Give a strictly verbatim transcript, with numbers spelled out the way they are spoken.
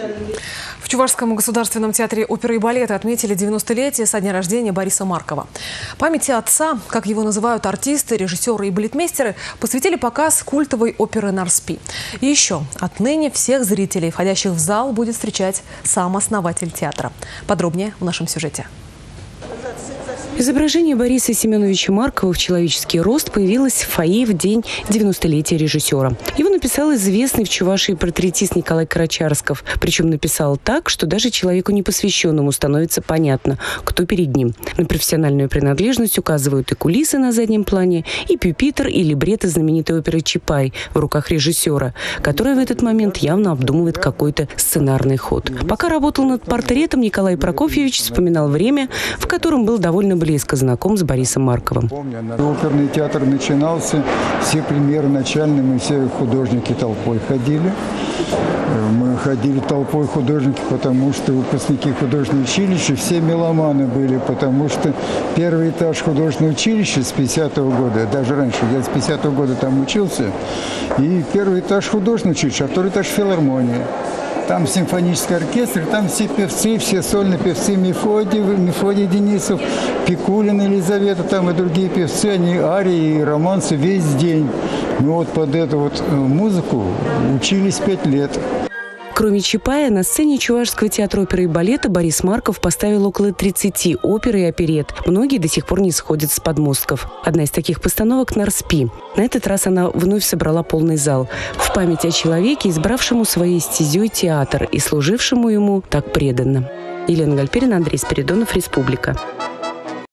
В Чувашском государственном театре оперы и балета отметили девяностолетие со дня рождения Бориса Маркова. Памяти отца, как его называют артисты, режиссеры и балетмейстеры, посвятили показ культовой оперы «Нарспи». И еще, отныне всех зрителей, входящих в зал, будет встречать сам основатель театра. Подробнее в нашем сюжете. Изображение Бориса Семеновича Маркова в человеческий рост появилось в фойе в день девяностолетия режиссера. Его написал известный в Чувашии портретист Николай Карачарсков. Причем написал так, что даже человеку непосвященному становится понятно, кто перед ним. На профессиональную принадлежность указывают и кулисы на заднем плане, и пюпитр, и либретто знаменитой оперы «Чапай» в руках режиссера, который в этот момент явно обдумывает какой-то сценарный ход. Пока работал над портретом, Николай Прокофьевич вспоминал время, в котором был довольно близко знаком с Борисом Марковым. Оперный театр начинался, все премьеры начальные, мы все художники толпой ходили. Мы ходили толпой художники, потому что выпускники художественного училища все меломаны были, потому что первый этаж художественного училища с пятидесятого года, даже раньше, я с пятидесятого года там учился, и первый этаж художественного училища, а второй этаж филармонии. Там симфонический оркестр, там все певцы, все сольные певцы, Мефодий, Мефодий Денисов, Пикулина Елизавета, там и другие певцы, они арии и романсы весь день. Мы вот под эту вот музыку учились пять лет. Кроме «Чапая», на сцене Чувашского театра оперы и балета Борис Марков поставил около тридцати опер и оперет. Многие до сих пор не сходят с подмостков. Одна из таких постановок – «Нарспи». На этот раз она вновь собрала полный зал. В память о человеке, избравшему своей стезей театр и служившему ему так преданно. Елена Гальперина, Андрей Спиридонов, Республика.